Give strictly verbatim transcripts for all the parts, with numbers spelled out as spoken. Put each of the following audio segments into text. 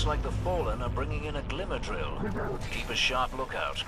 Looks like the Fallen are bringing in a glimmer drill. Keep a sharp lookout.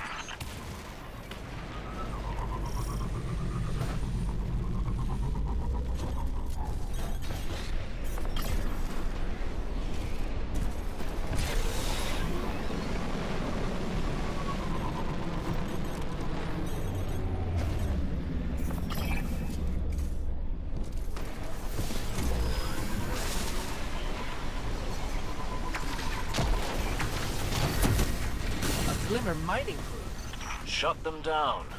Glimmer mining crew. Shut them down.